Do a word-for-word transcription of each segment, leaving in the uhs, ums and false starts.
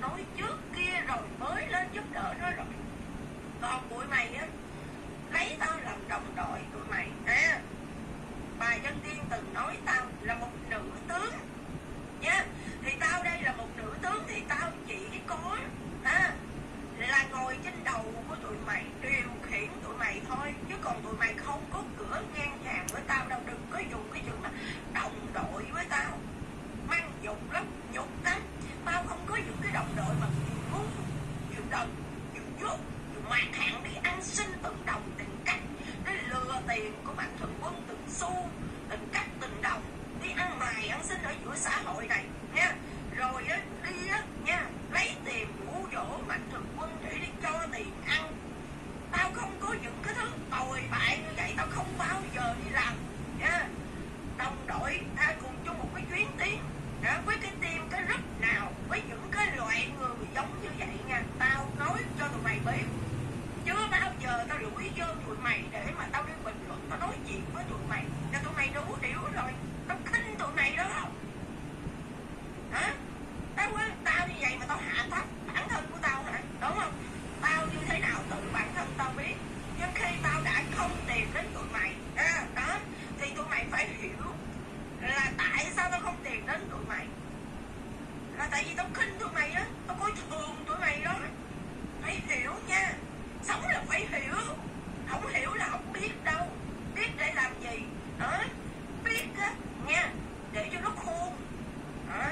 nói trước kia rồi mới lên giúp đỡ nó rồi. Còn tụi mày á, lấy tao làm đồng đội tụi mày à. Bà Dân Tiên từng nói tao là một nữ tướng nha. Thì tao đây là một nữ tướng thì tao chỉ có à, là ngồi trên đầu của tụi mày, điều khiển tụi mày thôi. Chứ còn tụi mày không có cửa ngang hàng với tao đâu. Đừng có dùng cái chữ mà đồng đội với tao, mang nhục lắm, nhục lắm. Tao không có những cái đồng đội mà muốn dùng đần, dùng vuốt, dùng mạt hạn đi ăn xin từng đồng từng cắt, đi lừa tiền của Mạnh Thường Quân từng xu, từng cắt từng đồng, đi ăn mày ăn xin ở giữa xã hội này nha. Rồi á, đi á nha, lấy tiền dụ dỗ Mạnh Thường Quân để đi cho tiền ăn. Tao không có những cái thứ tồi bại như vậy, tao không bao giờ đi làm nha. Đồng đội ta cùng chung một cái chuyến tiến à, với cái team cái group nào, với những cái loại người giống như vậy nha. Tao nói cho tụi mày biết, chưa bao giờ tao rủi vô tụi mày để mà tao đi bình luận, tao nói chuyện với tụi mày cho tụi mày đủ hiểu rồi. Tao khinh tụi mày đó không hả? Tao tao như vậy mà tao hạ thấp bản thân của tao hả? Đúng không? Tao như thế nào tự bản thân tao biết. Nhưng khi tao đã không tìm đến tụi mày à, đó thì tụi mày phải hiểu là tại sao tao không tìm đến tụi mày. Là tại vì tao khinh tụi mày á, tao coi thường tụi mày đó. Phải hiểu nha. Sống là phải hiểu. Không hiểu là không biết đâu. Biết để làm gì đó. Biết á nha, để cho nó khôn đó.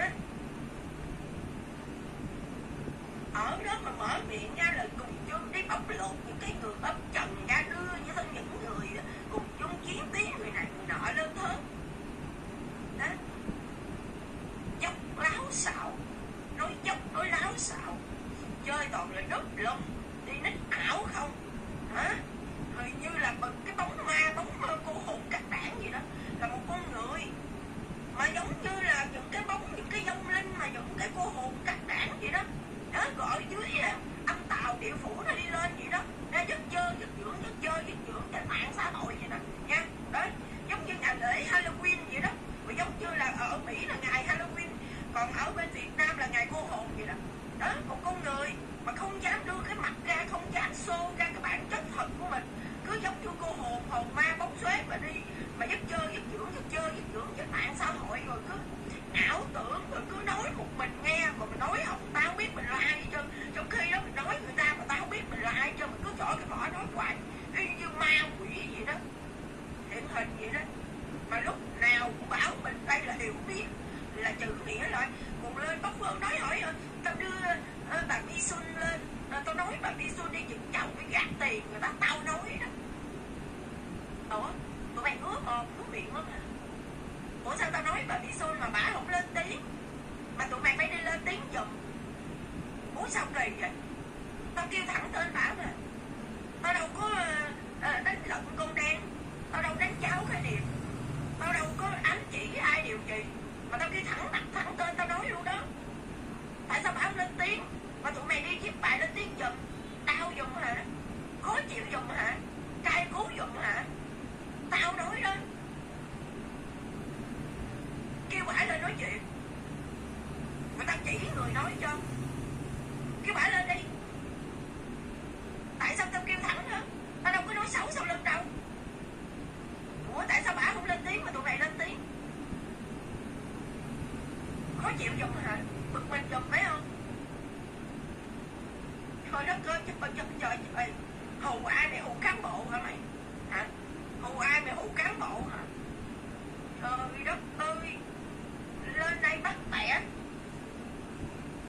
Ở đó mà mở miệng ra lời cùng chung đi bóc lột những cái người ấp trần ra, đưa với thân những người cùng chung chiến tiến, người này người nọ lên thớt đó. Dốc láo xạo, nói dốc nói láo xạo, chơi toàn là đớp lông, đi nít ảo không hả? Hình như là bật cái bóng ma, bóng mơ cô hồn các đảng gì đó, là một con người mà giống như là những cái bóng, những cái vong linh mà những cái cô hồn các đảng vậy đó. Đó, gọi dưới âm tàu địa phủ nó đi lên vậy đó, ra giấc chơi giấc dưỡng giấc chơi giấc dưỡng trên mạng xã hội vậy đó nha. Đó, giống như ngày lễ Halloween vậy đó, và giống như là ở Mỹ là ngày Halloween, còn ở bên Việt Nam là ngày cô hồn vậy đó. Đó, một con người mà không dám đưa cái mặt ra, không dám show ra cái bản chất thật của mình, cứ giống như cô hồn, hồn ma bóng xoế mà đi mà giấc chơi giấc dưỡng giấc chơi giấc dưỡng trên mạng xã hội, rồi cứ ảo tưởng, rồi cứ nói một mình nghe, mà mình nói không tao không biết mình là ai chứ. Trong khi đó mình nói người ta mà tao không biết mình là ai chứ, mình cứ chọn cái vỏ nói hoài y như ma quỷ vậy đó, hiện hình vậy đó. Mà lúc nào cũng bảo mình đây là hiểu biết, là chữ nghĩa lại cùng lên Bắc Phương nói hỏi tao đưa uh, bà Mi Xuân lên, uh, tao nói bà Mi Xuân đi dựng chồng với gạt tiền người ta, tao nói đó. Ủa, tụi mày ngứa mồm ngứa miệng lắm hả? Ủa sao tao nói bà Mi Xuân mà bả không lên tiếng, mà tụi mày phải đi lên tiếng giùm? Ủa sao kỳ vậy? Tao kêu thẳng tên bả mà, tao đâu có uh, đánh lận con đen, tao đâu đánh cháo khái niệm, tao đâu có ám chỉ ai điều gì, mà tao kêu thẳng mặt thẳng tên tao nói luôn đó. Tại sao bả không lên tiếng mà tụi mày đi giúp bài lên tiếng giùm? Tao giùm hả? Khó chịu giùm hả? Cay cú giùm hả? Tao nói đó, kêu bả lên nói chuyện, người ta chỉ người nói cho, kêu bả lên đi. Tại sao tao kêu thẳng hả? Tao đâu có nói xấu sau lưng đâu. Ủa tại sao bả không lên tiếng mà tụi mày lên tiếng? Khó chịu giùm hả? Bực mình giùm phải không? Thôi đất ơi, chứ trời trời, hù ai để hù cán bộ hả mày? Hả?